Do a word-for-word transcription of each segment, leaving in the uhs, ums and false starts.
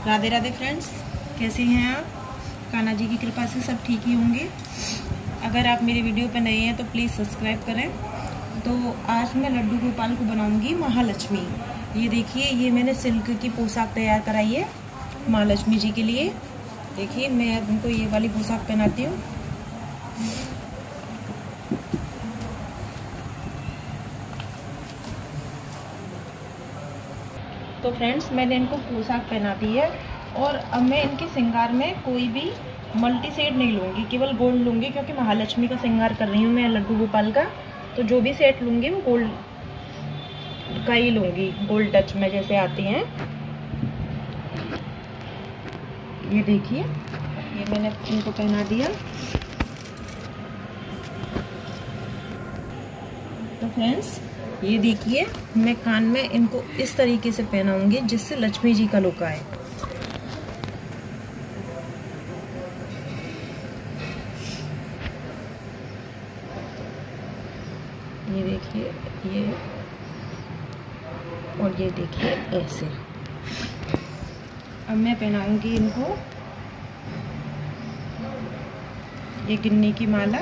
Radhe Radhe friends, कैसे हैं आप? कान्हा जी की कृपा से सब ठीक ही होंगे। अगर आप मेरे वीडियो पर नए हैं तो प्लीज़ सब्सक्राइब करें। तो आज मैं लड्डू गोपाल को बनाऊंगी महालक्ष्मी। ये देखिए, ये मैंने सिल्क की पोशाक तैयार कराई है महालक्ष्मी जी के लिए। देखिए, मैं उनको ये वाली पोशाक पहनाती हूँ। तो फ्रेंड्स, मैंने इनको पोशाक पहना दी है और अब मैं इनके श्रृंगार में कोई भी मल्टी सेट नहीं लूँगी, केवल गोल्ड लूँगी, क्योंकि महालक्ष्मी का श्रृंगार कर रही हूँ मैं लड्डू गोपाल का। तो जो भी सेट लूँगी वो गोल्ड का ही लूँगी, गोल्ड टच में जैसे आती हैं। ये देखिए, ये मैंने इनको पहना दिया। तो फ्रेंड्स, ये देखिए, मैं कान में इनको इस तरीके से पहनाऊंगी जिससे लक्ष्मी जी का लुक आए। ये देखिए, ये और ये देखिए ऐसे। अब मैं पहनाऊंगी इनको ये गिन्नी की माला।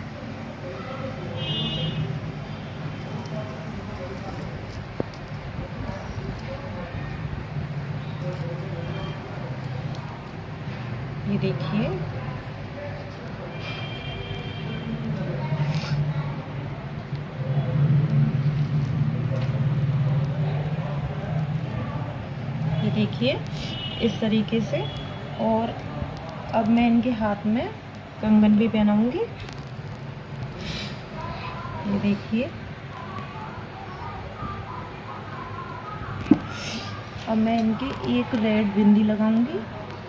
ये देखिए, ये देखिए इस तरीके से। और अब मैं इनके हाथ में कंगन भी पहनाऊंगी। ये देखिए, अब मैं इनकी एक रेड बिंदी लगाऊंगी।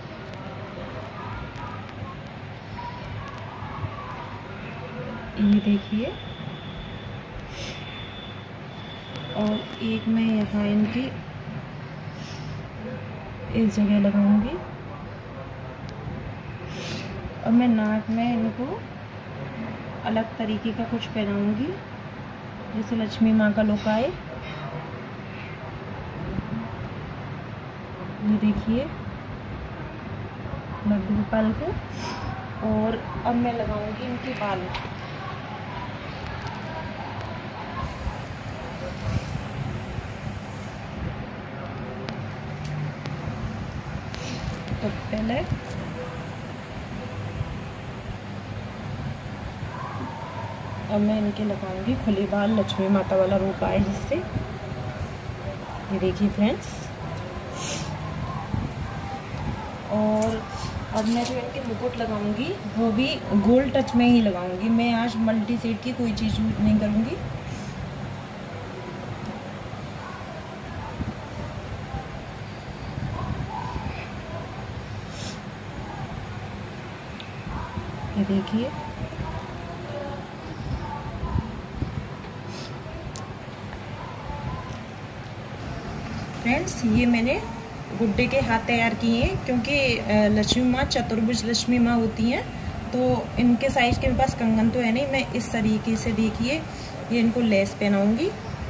ये देखिए, और एक मैं यहाँ इनकी इस जगह लगाऊंगी। और मैं नाक में इनको अलग तरीके का कुछ पहनाऊंगी जैसे लक्ष्मी माँ का लुक आए। ये देखिए लड्डू गोपाल को। और अब मैं लगाऊंगी इनके बाल। तो पहले अब मैं इनके लगाऊंगी खुले बाल, लक्ष्मी माता वाला रूप आए जिससे। ये देखिए फ्रेंड्स। और अब मैं जो इनके मुकुट लगाऊंगी वो भी गोल्ड टच में ही लगाऊंगी। मैं आज मल्टी सेट की कोई चीज़ यूज नहीं करूंगी। ये देखिए, फ्रेंड्स, ये मैंने गुड्डे के हाथ तैयार किए हैं, क्योंकि लक्ष्मी माँ चतुर्भुज लक्ष्मी माँ होती हैं। तो इनके साइज के पास कंगन तो है नहीं। मैं इस तरीके से देखिए ये इनको लेस पहनाऊंगी।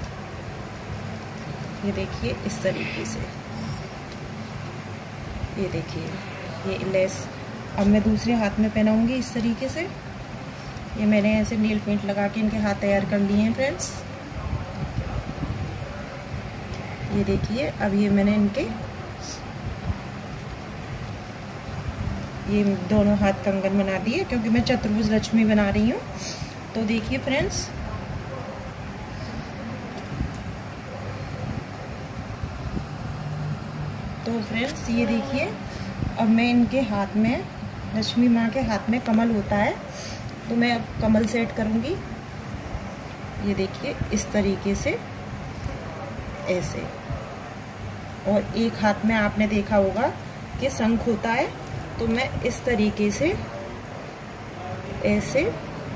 ये देखिए इस तरीके से। ये देखिए ये लेस अब मैं दूसरे हाथ में पहनाऊंगी इस तरीके से। ये मैंने ऐसे नील पेंट लगा के इनके हाथ तैयार कर लिए हैं फ्रेंड्स। ये देखिए, अब ये मैंने इनके ये दोनों हाथ कंगन बना दिए, क्योंकि मैं चतुर्भुज लक्ष्मी बना रही हूँ। तो देखिए फ्रेंड्स, तो फ्रेंड्स ये देखिए, अब मैं इनके हाथ में, लक्ष्मी माँ के हाथ में कमल होता है, तो मैं अब कमल सेट करूँगी। ये देखिए इस तरीके से ऐसे। और एक हाथ में आपने देखा होगा कि शंख होता है, तो मैं इस तरीके से ऐसे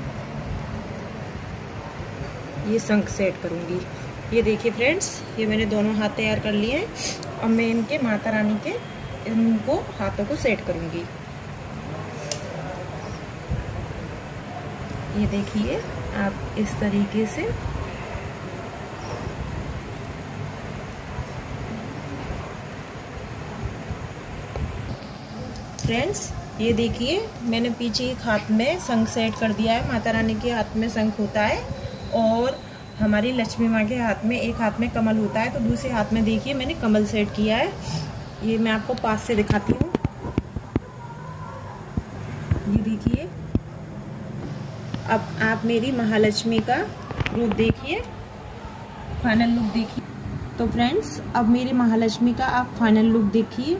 ये शंख सेट करूँगी। ये देखिए फ्रेंड्स, ये मैंने दोनों हाथ तैयार कर लिए हैं। अब मैं इनके माता रानी के इनको हाथों को सेट करूँगी। ये देखिए आप इस तरीके से। फ्रेंड्स ये देखिए, मैंने पीछे एक हाथ में शंख सेट कर दिया है। माता रानी के हाथ में शंख होता है और हमारी लक्ष्मी माँ के हाथ में एक हाथ में कमल होता है, तो दूसरे हाथ में देखिए मैंने कमल सेट किया है। ये मैं आपको पास से दिखाती हूँ। ये देखिए, अब आप मेरी महालक्ष्मी का रूप देखिए, फाइनल लुक देखिए। तो फ्रेंड्स अब मेरी महालक्ष्मी का आप फाइनल लुक देखिए।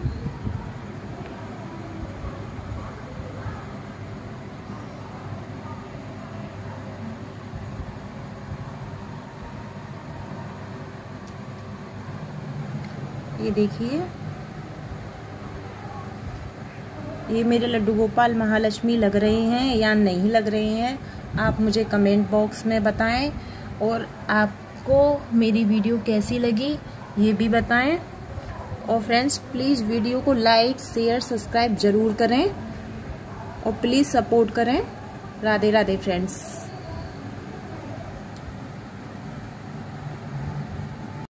ये देखिए, ये मेरे लड्डू गोपाल महालक्ष्मी लग रहे हैं या नहीं लग रहे हैं, आप मुझे कमेंट बॉक्स में बताएं। और आपको मेरी वीडियो कैसी लगी ये भी बताएं। और फ्रेंड्स प्लीज़ वीडियो को लाइक शेयर सब्सक्राइब ज़रूर करें और प्लीज़ सपोर्ट करें। राधे राधे फ्रेंड्स।